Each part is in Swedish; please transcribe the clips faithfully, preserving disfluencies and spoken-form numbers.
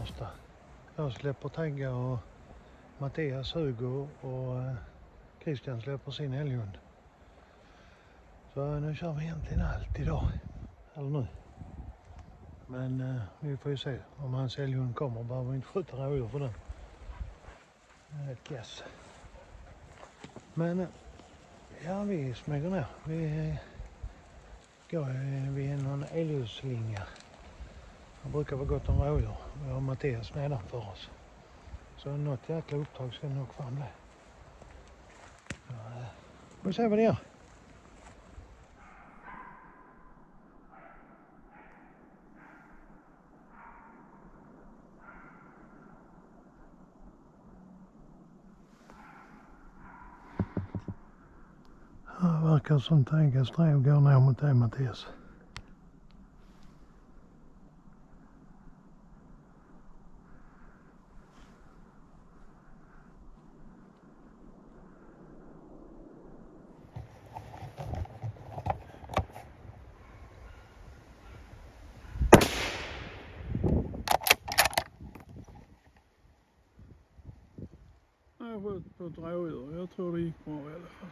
torsdag. Jag släpper Tagga och Mattias, Hugo och Christian släpper sin älghund. Så nu kör vi egentligen allt idag. Eller nu. Men eh, vi får ju se om hans älghund kommer. Behöver vi inte skjuta rådjur för den. Det är ett guess. Men ja, vi smyger ner. Vi går vid någon elljuslinje. Det brukar vara gott om rådjur. Vi har Mattias nedanför oss. Så något jäkla uppdrag ska nog fram bli. Så, eh, vi får se vad det gör. Det verkar som Taggas drev går ner mot dig, Mattias. Jag har skjutit på ett rådjur. Jag tror det gick bra i alla fall.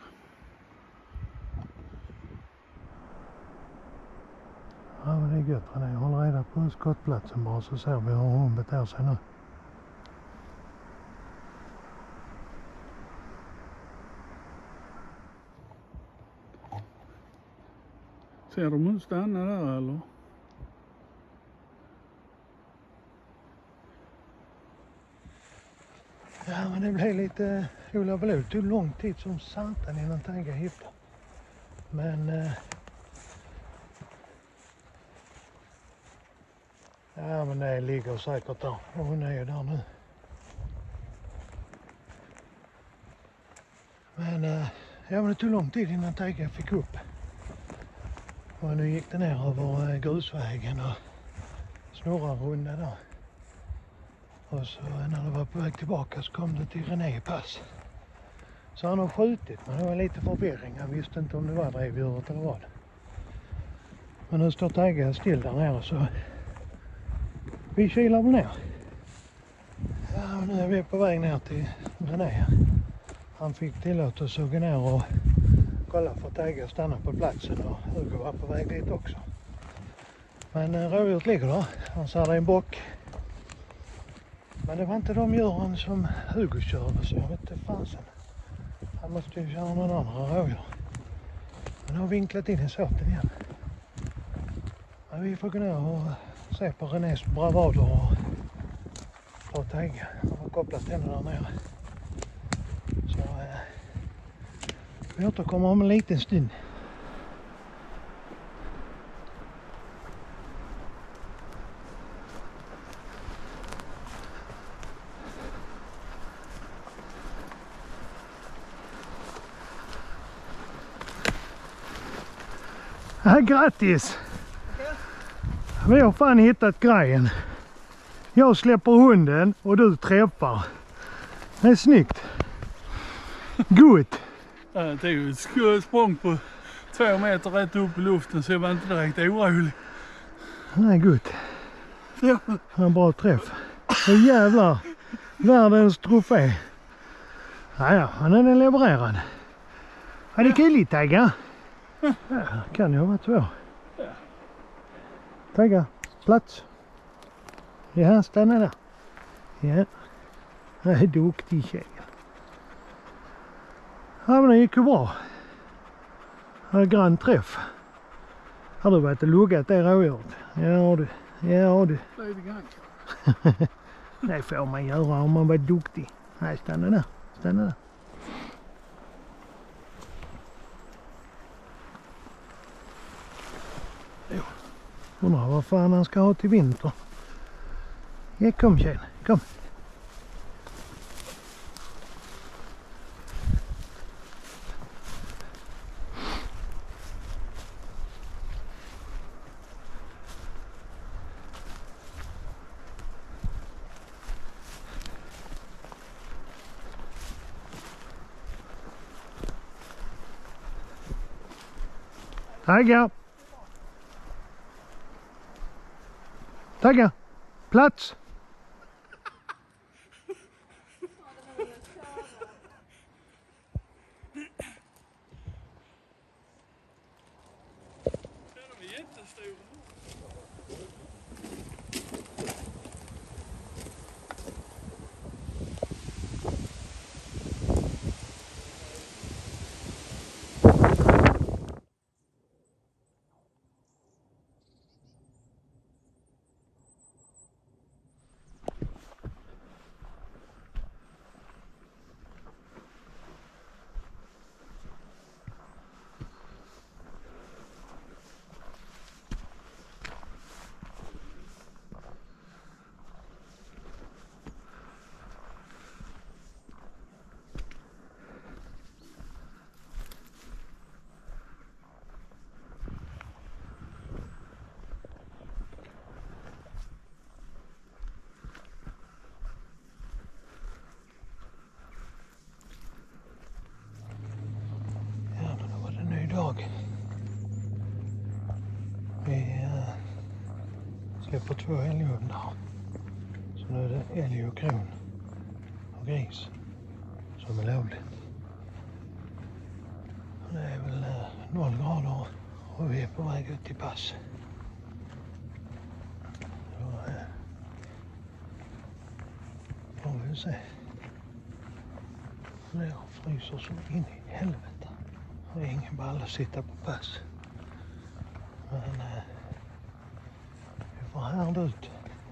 Ja, men det är gött för dig. Håll reda på skottplatsen bara så ser vi hur hon beter sig nu. Ser de hon stanna där eller? Ja, men det blev lite Ola Blod. Det tog lång tid som satan innan Tagga hittade. Men eh, ja, men det ligger säkert där. Och hon är ju där nu. Men eh, ja, men det tog lång tid innan Tagga fick upp. Och nu gick det ner över grusvägen och snurrade runda där. Och så när det var på väg tillbaka så kom det till René pass. Så han har skjutit, men det var lite förvirring. Jag visste inte om det var drevdjuret eller vad. Men nu står Tagga still där nere så vi kilar väl ner. Ja, nu är vi på väg ner till René. Han fick tillåtelse att gå ner och kolla för Tagga stanna på platsen och Hugo var på väg dit också. Men rådjuret ligger där. Han sa det är en bock. Men det var inte de djuren som Hugo körde så jag vet inte fansen. Han måste ju köra någon annan rådjur. Men han har vinklat in i såten igen. Men vi får gå ner och se på Renés bravader och ta Tagga. Han har kopplat henne där nere. Så eh, vi återkommer om en liten stund. Ja, grattis! Vi har fan hittat grejen. Jag släpper hunden och du träffar. Det är snyggt. Gott! Ja, det är ju ett språng på två meter rätt upp i luften så jag var inte direkt orolig. Det är gott. Ja. En bra träff. Och jävlar, världens trofé. Ja, ja, han är den levererad. Ja, det är killigt, Tagga. Ja, kan ju vara två. Tagga, plats. Ja, stanna där. Ja, det är duktig tjej. Ja, men det gick ju bra. Det är grann träff. Har du varit och luggat det rådjuret? Ja du, ja du. Det får man göra om man var duktig. Nej, stanna där, stanna där. Jo. Undrar vad fan han ska ha till vinter. Ja, kom tjejen, kom. Tagga! Tagga! Plats! släpper två älghundar. Så nu är det älg och kron och gris som är lovligt. Det är väl noll grader och vi är på väg ut till pass. Då eh, får vi se. Det fryser så in i helvete. Det är ingen ball att sitta på pass. Men eh, vi får härda ut.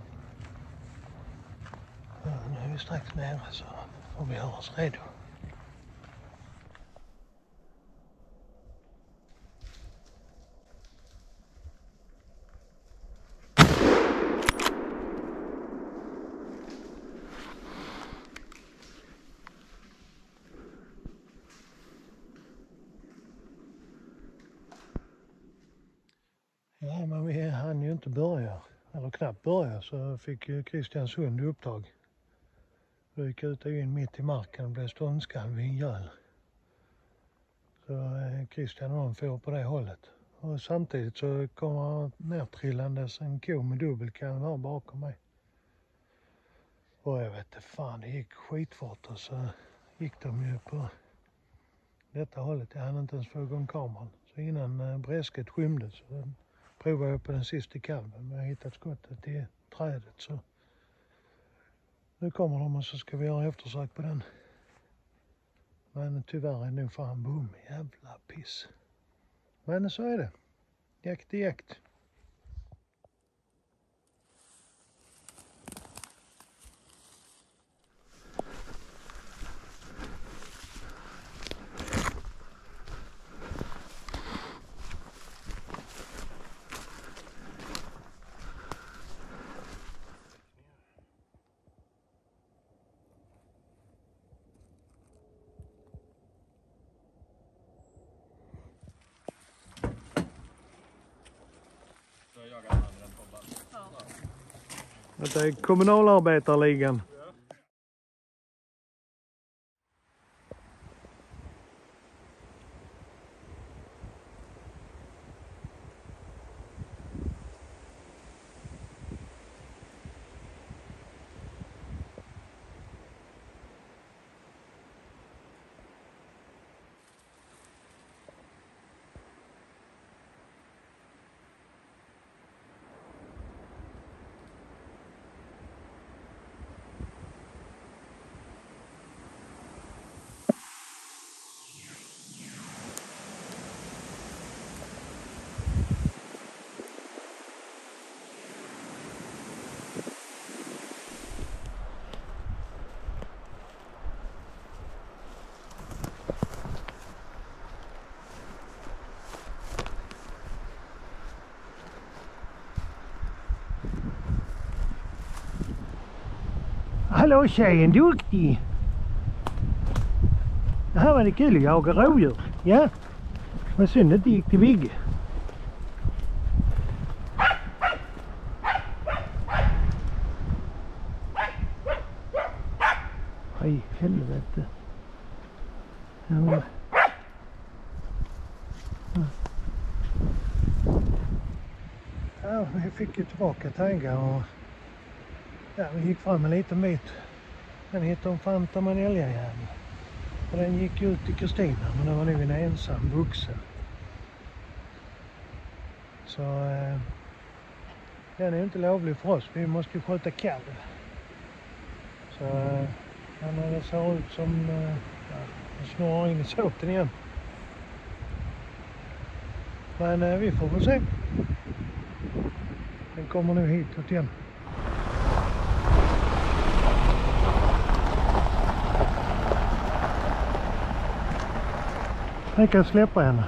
Ja, nu är vi strax nere så får vi göra oss redo. Ja, men vi hann ju inte börja, eller knappt börja, så fick ju Kristiansund i uppdrag. Då gick ut och in mitt i marken och blev ståndskalv i en göl. Så eh, Christian och de får på det hållet. Och samtidigt så kommer nertrillandes en ko med dubbelkalv här bakom mig. Och jag vet inte fan, det gick skitfort och så gick de ju på detta hållet. Jag hann inte ens få igång kameran. Så innan eh, bräsket skymdes så provade jag på den sista kalven, men jag hittat skottet i trädet så nu kommer de och så ska vi göra eftersök på den. Men tyvärr är det nog fan bom, jävla piss. Men så är det. Jakt är jakt. Det är kommunalarbetarligan. Hallå tjejen, duktig! Det här var det kul att jaga rådjur. Ja, men synd att det gick till Vigge. Aj, helvete. Ja. Ja, vi fick ju tillbaka taggar och ja, vi gick fram en liten bit. Den hittade hon fanta med en älgjävel. Och den gick ut till Kristina, men det var nu en ensam vuxen. Så eh, den är ju inte lovlig för oss. Vi måste ju skjuta kalv. Så eh, när det ser ut som eh, ja, den snurrar in i såten igen. Men eh, vi får väl se. Den kommer nu hitåt igen. Jag kan släppa henne.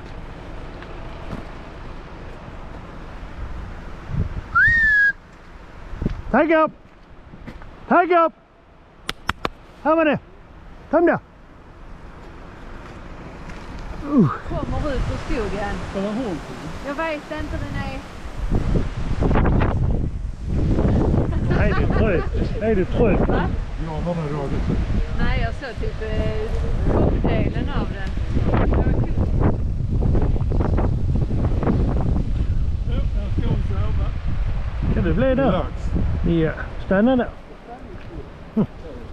Tagg upp! Tagg upp! Här var det! Kom där! Uh. Kommer ut ur skogen. Vad har hon? Jag vet inte, den är... Nej, det är trött. Nej, det är trött. Va? Ja, vad har du dragit? Nej, jag såg typ toppdelen av den. Det var kul. Ja, jag ska hon sova. Kan det bli där? Ja, stanna där. Hm.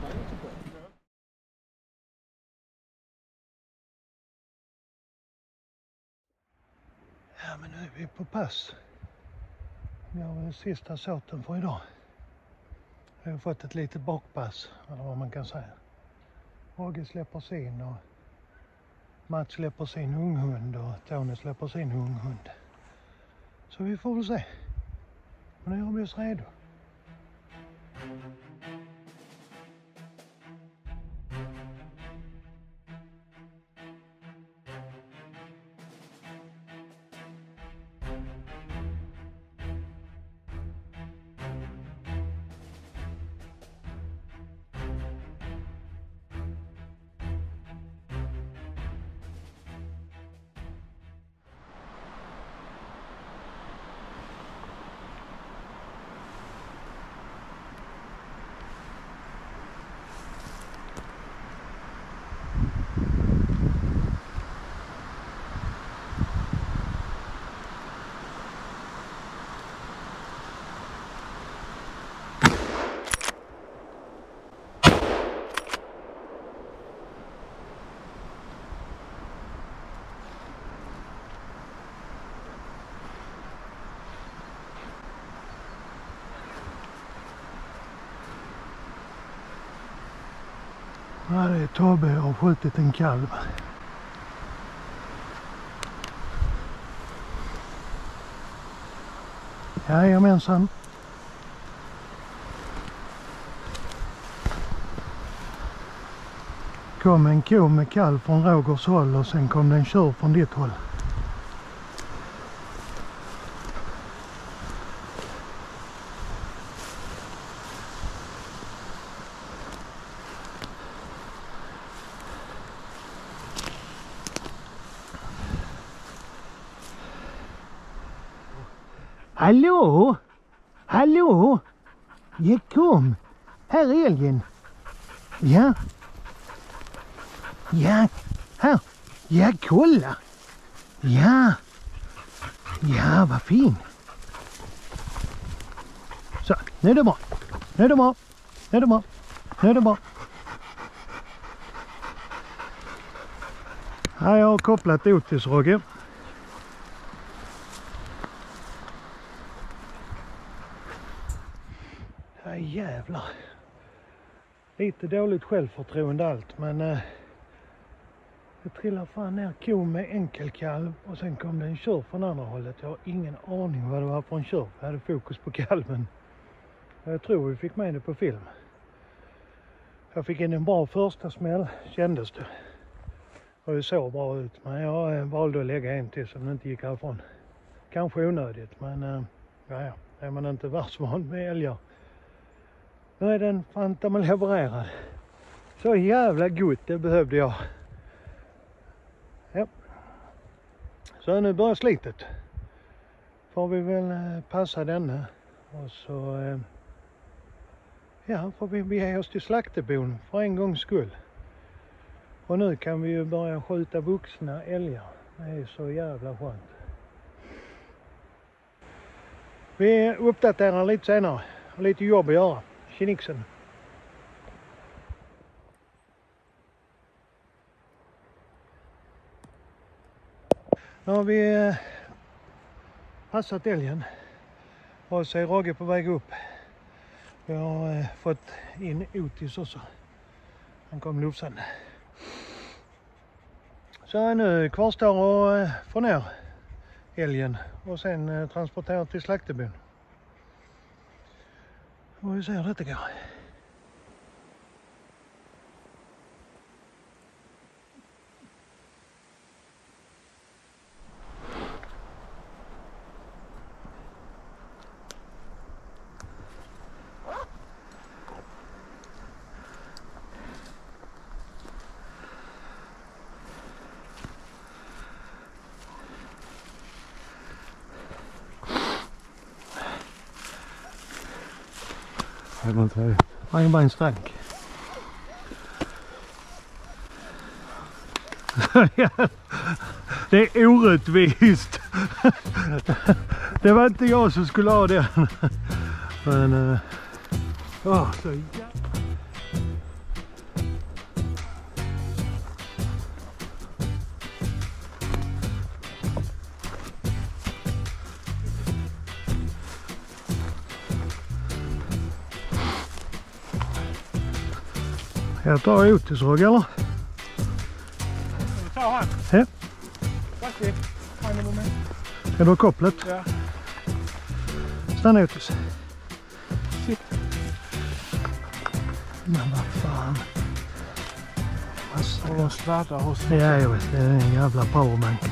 Ja, men nu är vi på pass. Vi har väl sista såten för idag. Vi har fått ett litet bakpass, eller vad man kan säga. Roger släpper sin och Mats släpper sin unghund och Tony släpper sin unghund. Så vi får väl se. Men nu har vi oss redo. Ja, det är Tobbe har skjutit en kalv. Jajamensan. Kom en ko med kalv från Rogers håll och sen kom det en tjur från ditt håll. Hallå? Hallå? Ja, kom. Här är älgen. Ja. Ja, här. Ja, kolla. Ja. Ja, vad fin. Så, nu är det bra. Nu är det bra. Nu är det bra. Nu är det bra. Här jag har kopplat Otis, Roger. Ja, jävlar. Lite dåligt självförtroende allt, men eh, det trillar fan ner ko med enkelkalv och sen kom det en tjur från andra hållet. Jag har ingen aning vad det var för en tjur. Jag hade fokus på kalven. Jag tror vi fick med det på film. Jag fick in en bra första smäll, kändes det. Och det såg bra ut, men jag eh, valde att lägga en till som inte gick härifrån. Kanske onödigt, men eh, ja, ja, är man inte världsvan med älgar. Nu är den fantamen levererad. Så jävla gott, det behövde jag. Ja. Så nu börjar slitet. Får vi väl passa denna. Och så ja, får vi bege oss till slaktebon för en gångs skull. Och nu kan vi ju börja skjuta vuxna älgar. Det är så jävla skönt. Vi uppdaterar lite senare. Har lite jobb att göra. Tjenixen. Nu har vi passat älgen och så är Roger på väg upp. Vi har fått in Otis också. Han kom lufsande. Så nu kvarstår att få ner älgen och sen transportera till slaktebyn. Och vi ser hur detta går. Han är bara en strank. Det är orättvist. Det var inte jag som skulle ha den. Men Åh, så jävla... Jag tar Otis-rogg eller? Ta han. Ja. Varsågod. Han är med mig. Ska du ha kopplet? Ja. Stanna Otis. Shit. Men vad fan. Massa. Och de sladdar hos Ja, jag vet. Det är en jävla powerbank.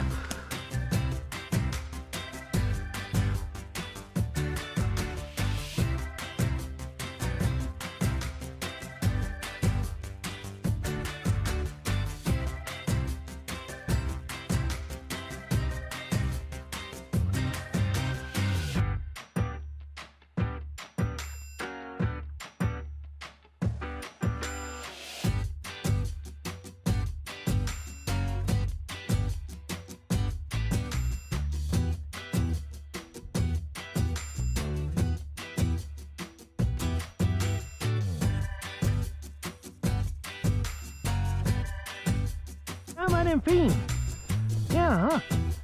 Ja, men den är fin. Jaha.